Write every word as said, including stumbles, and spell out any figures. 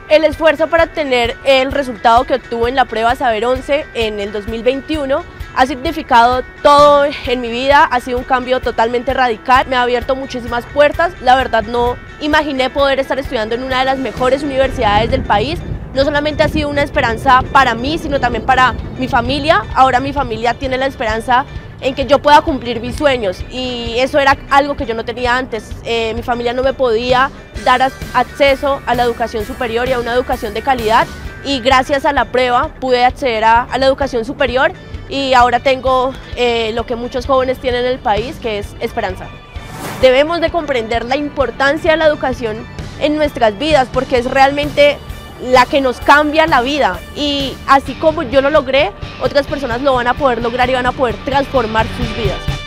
El esfuerzo para obtener el resultado que obtuve en la prueba Saber once en el dos mil veintiuno ha significado todo en mi vida, ha sido un cambio totalmente radical, me ha abierto muchísimas puertas. La verdad no imaginé poder estar estudiando en una de las mejores universidades del país. No solamente ha sido una esperanza para mí, sino también para mi familia. Ahora mi familia tiene la esperanza en que yo pueda cumplir mis sueños, y eso era algo que yo no tenía antes. Eh, mi familia no me podía dar acceso a la educación superior y a una educación de calidad, y gracias a la prueba pude acceder a, a la educación superior, y ahora tengo eh, lo que muchos jóvenes tienen en el país, que es esperanza. Debemos de comprender la importancia de la educación en nuestras vidas, porque es realmente la que nos cambia la vida, y así como yo lo logré, otras personas lo van a poder lograr y van a poder transformar sus vidas.